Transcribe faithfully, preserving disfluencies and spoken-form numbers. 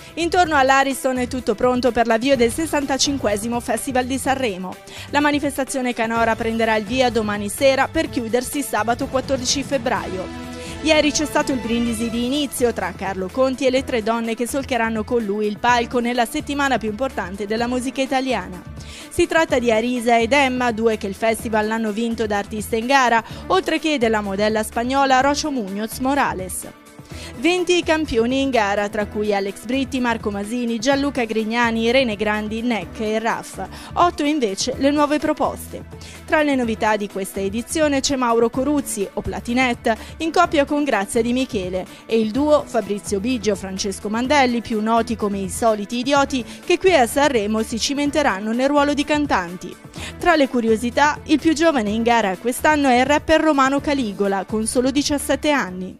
Intorno all'Ariston è tutto pronto per l'avvio del sessantacinquesimo Festival di Sanremo. La manifestazione canora prenderà il via domani sera per chiudersi sabato quattordici febbraio. Ieri c'è stato il brindisi di inizio tra Carlo Conti e le tre donne che solcheranno con lui il palco nella settimana più importante della musica italiana. Si tratta di Arisa ed Emma, due che il festival hanno vinto da artista in gara, oltre che della modella spagnola Rocio Muñoz Morales. venti i campioni in gara, tra cui Alex Britti, Marco Masini, Gianluca Grignani, Irene Grandi, Neck e Raff. otto invece le nuove proposte. Tra le novità di questa edizione c'è Mauro Coruzzi, o Platinette, in coppia con Grazia Di Michele, e il duo Fabrizio Biggio, Francesco Mandelli, più noti come i Soliti Idioti, che qui a Sanremo si cimenteranno nel ruolo di cantanti. Tra le curiosità, il più giovane in gara quest'anno è il rapper romano Caligola, con solo diciassette anni.